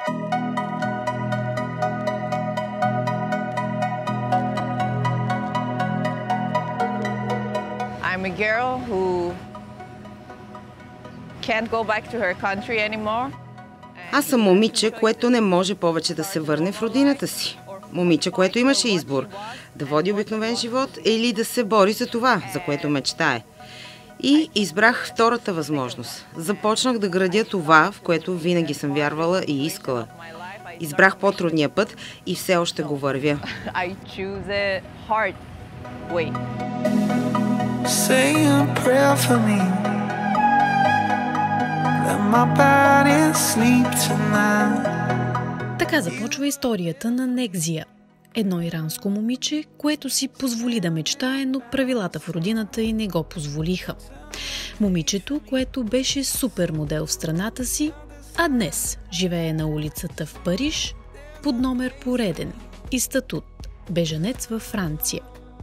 I'm a girl who can't go back to her country anymore. Аз съм момиче, което не може повече да се върне в родината си. Момиче, което имаше избор да води обикновен живот или да се бори за това, за което мечтае. И избрах втората възможност. Започнах да градя това, в което винаги съм вярвала и искала. Избрах по-трудния път и все още го вървя. I choose a hard way. Say a prayer for me. Let my body sleep tonight. Така започва историята на Негзия. Едно иранско момиче, което си позволи да мечтае, но правилата в родината й не го позволиха. Момичето, което беше супермодел в страната си, а днес живее на улицата в Париж под номер пореден и статут бежанец във Франция.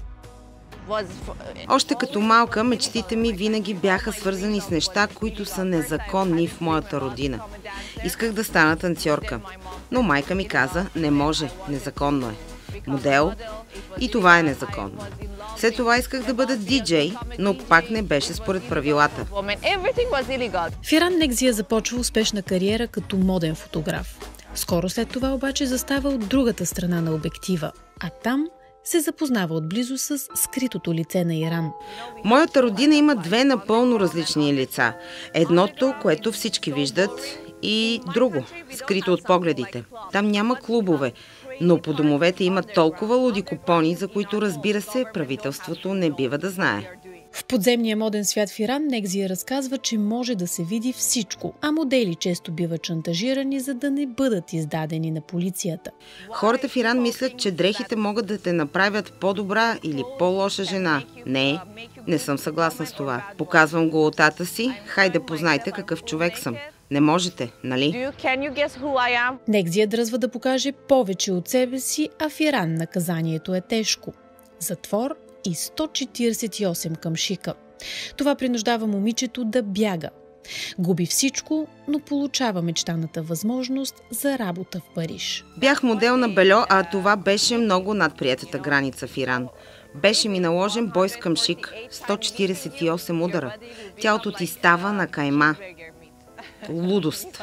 Още като малка мечтите ми винаги бяха свързани с неща, които са незаконни в моята родина. Исках да стана танцорка, но майка ми каза, не може, незаконно е. Модел и това е незаконно. След това исках да бъда диджей, но пак не беше според правилата. В Иран Негзия започва успешна кариера като моден фотограф. Скоро след това обаче застава от другата страна на обектива, а там се запознава отблизо с скритото лице на Иран. Моята родина има две напълно различни лица. Едното, което всички виждат, и друго, скрито от погледите. Там няма клубове, но по домовете има толкова луди купони, за които, разбира се, правителството не бива да знае. В подземния моден свят в Иран Негзия разказва, че може да се види всичко, а модели често биват шантажирани, за да не бъдат издадени на полицията. Хората в Иран мислят, че дрехите могат да те направят по-добра или по-лоша жена. Не съм съгласна с това. Показвам голотата си, хайде познайте какъв човек съм. Не можете, нали? Негзия дръзва да покаже повече от себе си, а в Иран наказанието е тежко. Затвор и 148 камшика. Това принуждава момичето да бяга. Губи всичко, но получава мечтаната възможност за работа в Париж. Бях модел на бельо, а това беше много над приетата граница в Иран. Беше ми наложен бой с камшик, 148 удара. Тялото ти става на кайма. Лудост.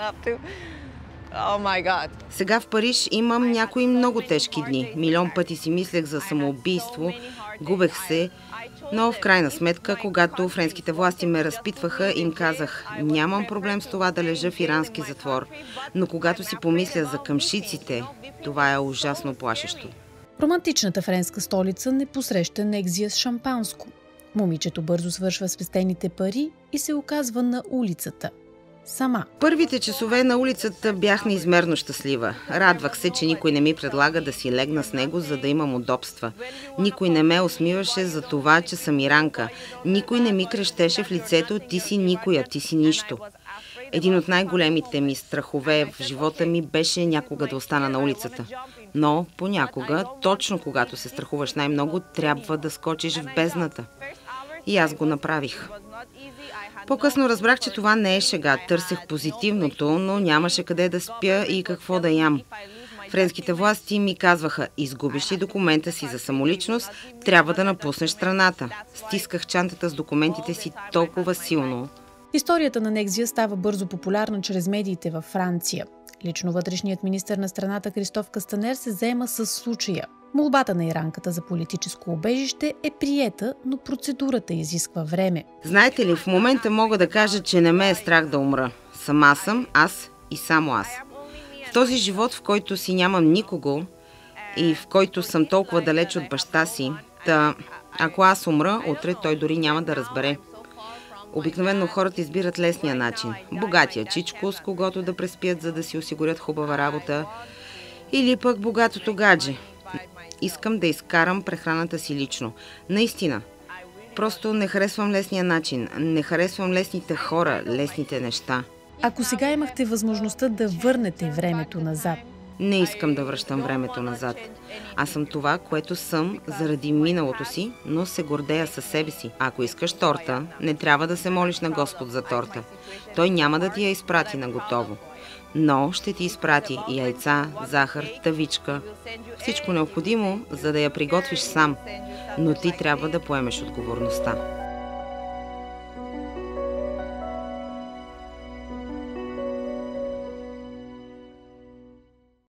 Сега в Париж имам някои много тежки дни. Милион пъти си мислех за самоубийство, губех се, но в крайна сметка, когато френските власти ме разпитваха, им казах, нямам проблем с това да лежа в ирански затвор, но когато си помисля за камшиците, това е ужасно плашещо. Романтичната френска столица не посреща Негзия с шампанско. Момичето бързо свършва спестените пари и се оказва на улицата. Сама. Първите часове на улицата бях неизмерно щастлива. Радвах се, че никой не ми предлага да си легна с него, за да имам удобства. Никой не ме усмиваше за това, че съм иранка. Никой не ми крещеше в лицето, ти си никоя, ти си нищо. Един от най-големите ми страхове в живота ми беше някога да остана на улицата. Но понякога, точно когато се страхуваш най-много, трябва да скочиш в бездната. И аз го направих. По-късно разбрах, че това не е шега. Търсех позитивното, но нямаше къде да спя и какво да ям. Френските власти ми казваха, изгубиш ли документа си за самоличност, трябва да напуснеш страната. Стисках чантата с документите си толкова силно. Историята на Негзия става бързо популярна чрез медиите във Франция. Лично вътрешният министър на страната Кристоф Кастанер се заема с случая. Молбата на иранката за политическо убежище е приета, но процедурата изисква време. Знаете ли, в момента мога да кажа, че не ме е страх да умра. Сама съм, аз и само аз. В този живот, в който си нямам никого и в който съм толкова далеч от баща си, ако аз умра, утре той дори няма да разбере. Обикновено хората избират лесния начин. Богатия чичко, с когото да преспият, за да си осигурят хубава работа, или пък богатото гадже. Искам да изкарам прехраната си лично. Наистина. Просто не харесвам лесния начин. Не харесвам лесните хора, лесните неща. Ако сега имахте възможността да върнете времето назад, Не искам да връщам времето назад. Аз съм това, което съм заради миналото си, но се гордея със себе си. Ако искаш торта, не трябва да се молиш на Господ за торта. Той няма да ти я изпрати на готово. Но ще ти изпрати и яйца, захар, тавичка, всичко необходимо, за да я приготвиш сам. Но ти трябва да поемеш отговорността.